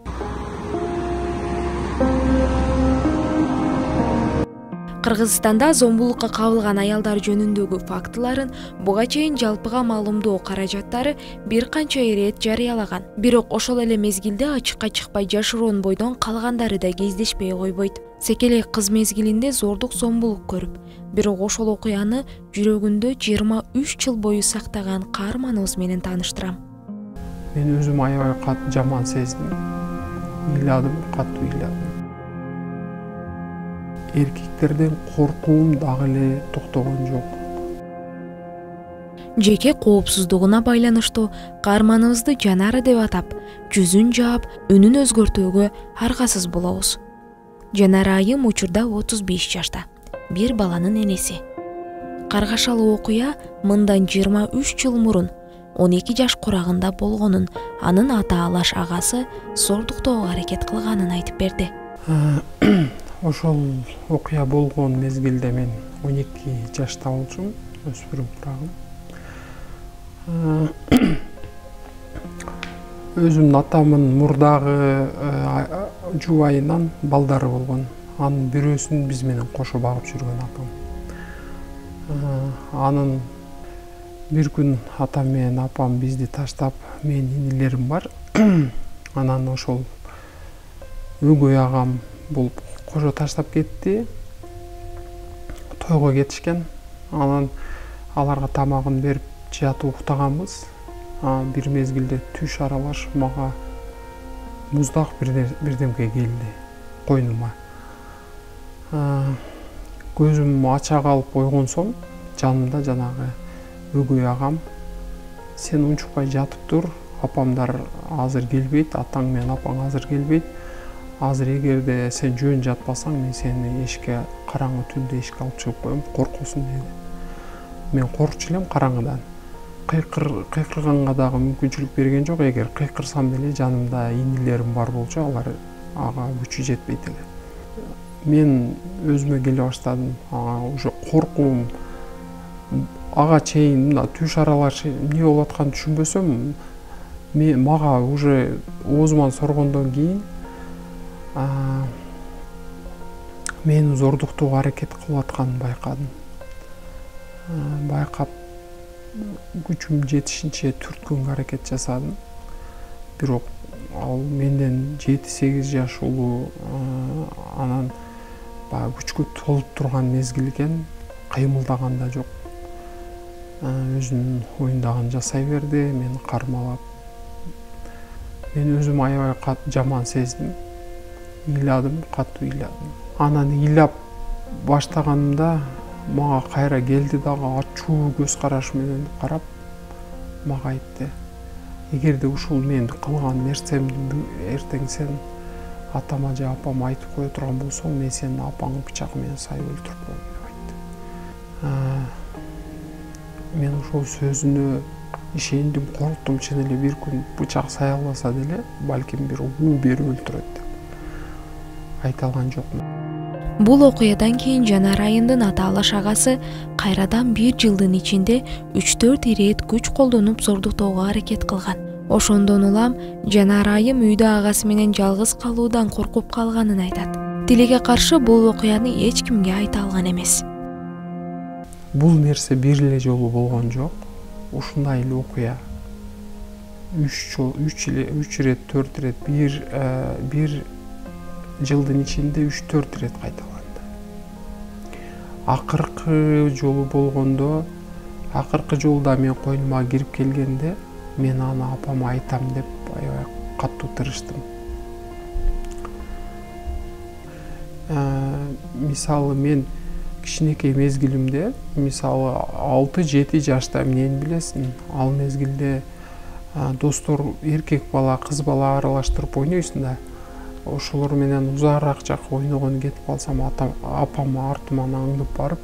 Кыргызстанда зомбулукка кабылган аялдар жөнүндөгү фактыларын буга чейин жалпыга маалымдоо каражаттары бир канча ирет жарыялаган. Бирок ошол эле мезгилде ачыкка чыкпай жашыруун бойдон калгандары да кездешпей койбойт. Секелек кыз мезгилинде зордук зомбулук көрүп, бирок ошол окуяны жүрөгүндө 23 жыл бою сактаган каарманыбыз менен тааныштырам. Мен өзүм аябай жаман сездим. Ыйладым, катуу ыйладым. Эркектерден коркуум дагы эле токтогон жок. Жеке коопсуздугуна байланыштуу каарманыбызды Жанара деп атап, жүзүн жаап, үнүн өзгөртүүгө аргасыз болобуз. Жанара айым учурда 35 жашта, бир баланын энеси. Каргашалуу окуя мындан 23 жыл мурун 12 жаш курагында болгонун, анын ата-алаш агасы зордуктоого аракет кылганын айтып берди. Ошол окуя болгон мезгилде мен 12 жашта болчумун, өспүрүм курагым. Өзүмдүн атамдын мурдагы жубайынан балдары болгон. Анын бирөөсүн биз менен кошо багып жүргөн апам. Анын бир күн атам менен апам бизди таштап, менин инилерим бар. Анан ошол өгөй агам болуп кошо таштап кетти. Тойго кетишкен. Анан аларга тамагын берип жатып уктаганбыз. Бир мезгилде түш аралаш мага муздак бирдемке келди койнума. Көзүм ача калып ойгонсом, жанымда жанагы өгөй агам: "Сен унчукпай жатып тур, апамдар азыр келбейт, атаң менен апаң азыр келбейт. Азыр эгерде сен жөн жатпасаң, мен сени эшикке, караңгы түндө эшикке алып чыгып коем, коркосуң" деди. Мен коркчу элем караңгыдан. Кыйкырганга дагы мүмкүнчүлүк берген жок. Эгер кыйкырсам деле жанымда инилерим бар болчу, алар ага күчү жетпейт эле. Мен өзүмө келе баштадым. Уже коркуум ага чейин мына түш аралаш эмне болуп атканын түшүнбөсөм, мага уже оозуман соргондон кийин мени зордуктоого аракет кылып атканын байкадым. Байкап күчүм жетишинче түрткөнгө аракет жасадым. Бирок ал менден 7-8 жаш улуу, анан баягы күчкө толуп турган мезгил экен, кыймылдаган да жок. Өзүнүн оюндагын жасай берди, мени кармалап. Мен өзүм аябай жаман сездим. Ыйладым, катуу ыйладым. Анан ыйлап баштаганымда мага кайра келди дагы ачуу көз караш менен карап мага айтты: "Эгерде ушул мен кылган нерсемди эртең сен атама же апама айтып кое турган болсоң, мен сени апаңды бычак менен сайып өлтүрүп коем" деп айтты. Мен ошол сөзүнө ишендим, корктум. Чын эле бир күн бычак сая албаса деле, балким бир уу берип өлтүрөт деп айта алган жокмун. Бул окуядан кийин Жанара айымдын ата-алаш агасы кайрадан бир жылдын ичинде 3-4 ирет күч колдонуп зордуктоого аракет кылган. Ошондон улам Жанара айым үйдө агасы менен жалгыз калуудан коркуп калганын айтат. Тилеге каршы бул окуяны эч кимге айта алган эмес. Бул нерсе бир эле жолу болгон жок. Ушундай эле окуя 3 ирет, 4 ирет, бир жылдын ичинде 3-4 ирет кайталанды. Акыркы жолу болгондо, акыркы жолда мен койнума кирип келгенде, мен аны апама айтам деп аябай катуу тырыштым. Мисалы мен кичинекей мезгилимде, мисалы 6-7 жашта эмнени билесиң, ал мезгилде достор эркек бала, кыз бала аралаштырып ойнойсуң да. Ошолор менен узаараак жакка ойногону кетип калсам, апам артыман аңдып барып,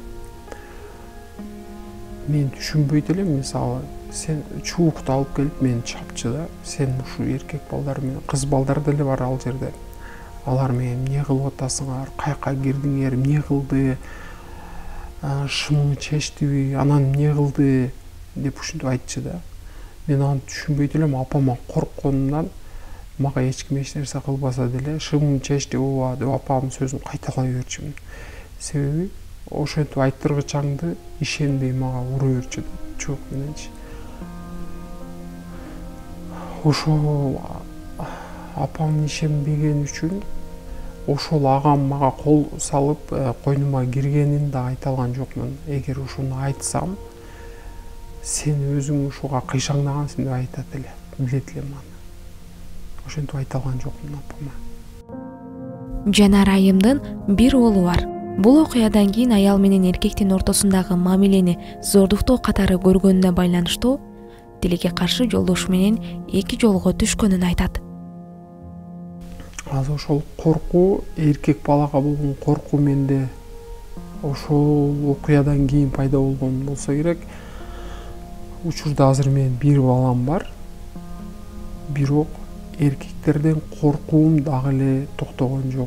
мен түшүнбөйт элем, мисалы, сен чубукту алып келип мени чапчы да, сен ушу эркек балдар менен, кыз балдар деле бар ал жерде. Алар менен эмне кылып атасыңар, каяка кирдиңер, эмне кылды, шымыңы чечтиби, анан эмне кылды деп ушинтип айтчы да. Мен аны түшүнбөйт элем, апама коркконумдан мага эч ким эч нерсе кылбаса деле шымым чечти ооба деп апамдын сөзүн кайталай берчүмүн. Себеби ошентип айттыргычаңды ишенбей мага ура берчү да чок мененчи. Ошол апам ишенбеген үчүн ошол агам мага кол салып койнума киргенин да айта алган жокмун. Эгер ошону айтсам, сен өзүң ушуга кыйшаңдагансың деп айтат эле. Билет элем аны. Ошентип айта алган жокмун апама. Жанар айымдын бир уулу бар. Бул окуядан кийин аял менен эркектин ортосундагы мамилени зордуктоо катары көргөнүнө байланыштуу тилекке каршы жолдошу менен эки жолго түшкөнүн айтат. Азыр ошол коркуу, эркек балага болгон коркуу менде ошол окуядан кийин пайда болгон болсо керек. Учурда азыр менин бир балам бар. Бирок эркектерден коркуум дагы эле токтогон жок.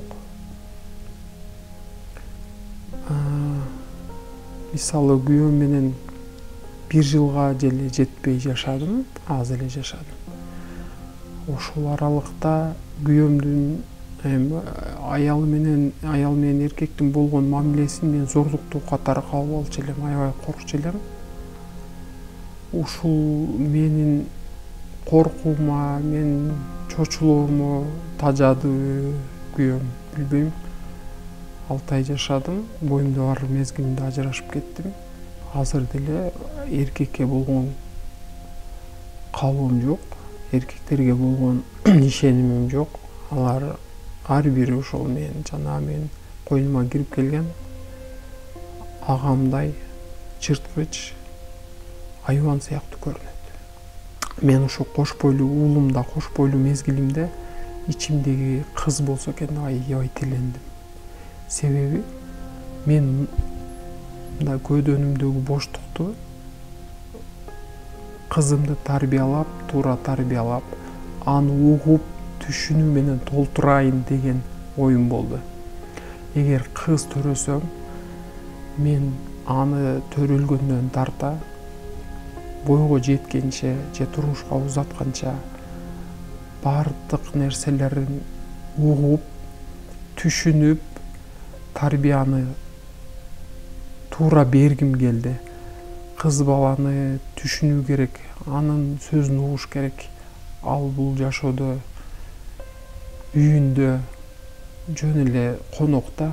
Мисалы күйөөм менен 1 жылга деле жетпей жашадым, аз эле жашадым. Ошол аралыкта күйөөмдүн аял менен эркектин болгон мамилесин мен зордуктуу катары кабыл алчу элем, аябай коркчу элем. Ушул менин коркуума, мен чочулоомо тажадыбы күйөөм билбейм. 6 ай жашадым, боюмда бар мезгилинде ажырашып кеттим. Азыр деле эркекке болгон кабылым жок, эркектерге болгон ишенимим жок. Алар ар бири ошол мен койнума кирип келген агамдай чырткыч айбан сыяктуу көрүнөт. Мен ошо кош бойлуу уулумда, кош бойлуу мезгилимде ичимдеги кыз болсо экен деп аябай тилендим. Себеби мен мындай көйдөнүмдөгү боштукту кызымды тарбиялап, туура тарбиялап, аны угуп, түшүнүү менен толтурайын деген оюм болду. Эгер кыз төрөсөм, мен аны төрөлгөндөн тарта бойго жеткенче же турмушка узатканча бардык нерселерин угуп, түшүнүп, тарбияны туура бергим келди. Кыз баланы түшүнүү керек, анын сөзүн угуш керек. Ал бул жашоодо үйүндө жөн эле конокто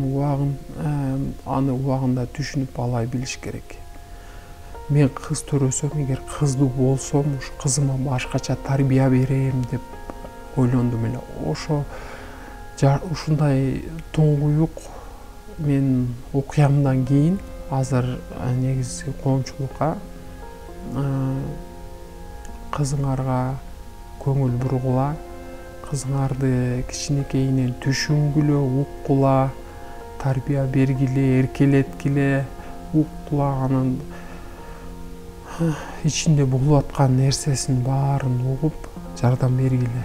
аны убагында түшүнүп алай билиш керек. Мен кыз төрөсөм, эгер кыздуу болсом, ушу кызыма башкача тарбия берем деп ойлондум эле. Ушундай туңгуюк мен окуямдан кийин азыр негизи коомчулукка кызыңарга көңүл бургула, кызыңарды кичинекейинен түшүнгүлө, уккула, тарбия бергиле, эркелеткиле, уккула, анын ичинде болуп аткан нерсесин баарын угуп, жардам бергиле.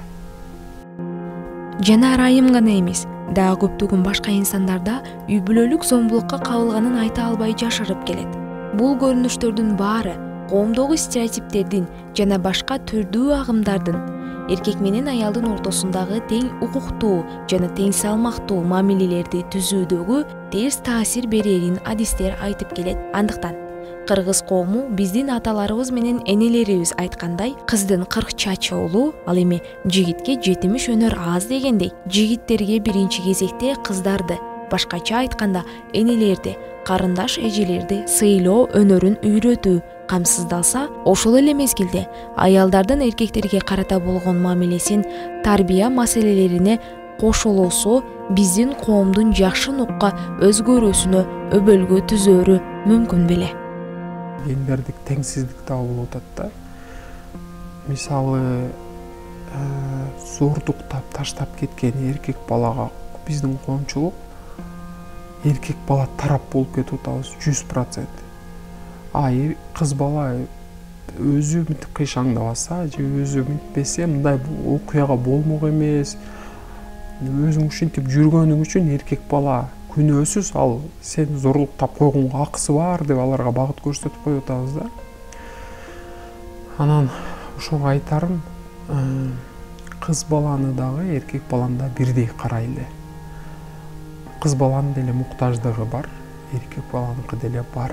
Жанар айым гана эмес, дагы көптөгөн башка инсандарда үй бүлөлүк зомбулукка кабылганын айта албай жашырып келет. Бул көрүнүштөрдүн баары коомдогу стереотиптердин жана башка түрдүү агымдардын эркек менен аялдын ортосундагы тең укуктуу жана тең салмактуу мамилелерди түзүүдөгү терс таасир берерин адистер айтып келет. Андыктан кыргыз коому биздин аталарыбыз менен энелерибиз айткандай, кыздын 40 чачы улуу, ал эми жигитке 70 өнөр аз дегендей, жигиттерге биринчи кезекте кыздарды, башкача айтканда энелерди, карындаш эжелерди сыйлоо өнөрүн үйрөтүү камсыздалса, ошол эле мезгилде аялдардын эркектерге карата болгон мамилесин, тарбия маселелерине кошолосо биздин коомдун жакшы нукка өзгөрүүсүнө өбөлгө түзөөрү мүмкүн беле. Гендердик теңсиздик дагы болуп атат да. Мисалы, зордуктап таштап кеткен эркек балага биздин коомчулук эркек бала тарап болуп кетип атабыз 100%. Кыз бала өзү мынтип кыйшаңдабаса же өзү мынтпесе, мындай окуяга болмок эмес. Өзүң ушинтип жүргөнүң үчүн эркек бала күнөөсүз, ал сени зорлуктап койгонго акысы бар деп аларга багыт көрсөтүп коюп атабыз да. Анан ошого айтарым, кыз баланы дагы эркек баланы да бирдей карайлы. Кыз баланын деле муктаждыгы бар, эркек баланыкы деле бар.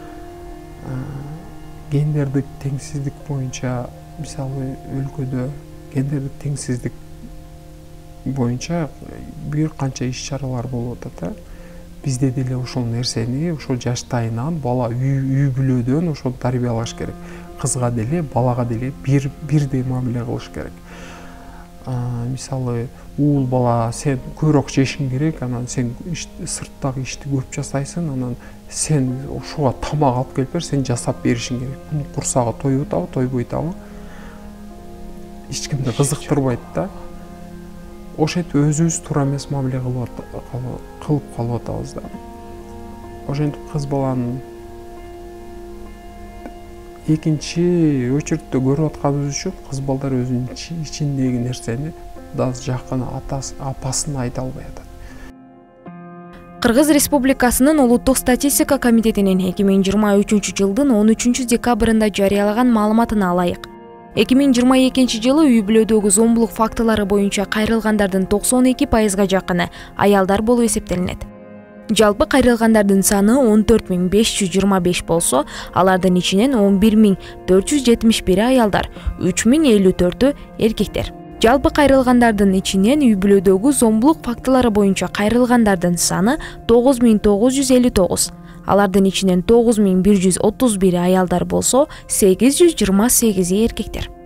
Гендердик теңсиздик боюнча, мисалы өлкөдө гендердик теңсиздик боюнча бир канча иш-чаралар болуп атат. Бизде деле ошол нерсени ошол жаштайынан бала үй бүлөдөн ошол тарбиялаш керек. Кызга деле, балага деле бирдей мамиле кылыш керек. Мисалы, уул бала сен көбүрөөк жешиң керек, анан сен сырттагы ишти көп жасайсың, анан сен ошого тамак алып келип бер, сен жасап беришиң керек. Бунун курсагы тоюп атабы, тойбой атабы? Эч кимди кызыктырбайт да. Ошентип өзүбүз туура эмес мамиле кылып калып атабыз да. Ошентип кыз баланын экинчи очередте көрүп атканыбыз үчүн кыз балдар өзүнүн ичиндеги нерсени да жакын апасына айта албай атат. Кыргыз Республикасынын Улуттук статистика комитетинин 2023 жылдын 13 декабрында жарыялаган маалыматына алайык. 2022 жылы үй бүлөдөгү зомбулук фактылары боюнча кайрылгандардын 92%га жакыны аялдар болуп эсептелинет. Жалпы кайрылгандардын саны 14525 болсо, алардын ичинен 11471 аялдар, 3054 эркектер. Жалпы кайрылгандардын ичинен үй бүлөдөгү зомбулук фактылары боюнча кайрылгандардын саны 9959. Алардын ичинен 9131 аялдар болсо, 828 эркектер.